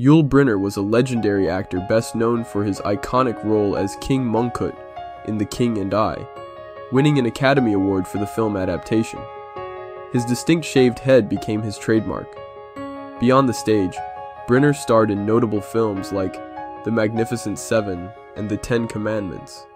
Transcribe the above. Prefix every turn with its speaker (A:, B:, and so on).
A: Yul Brynner was a legendary actor best known for his iconic role as King Mongkut in The King and I, winning an Academy Award for the film adaptation. His distinct shaved head became his trademark. Beyond the stage, Brynner starred in notable films like The Magnificent Seven and The Ten Commandments.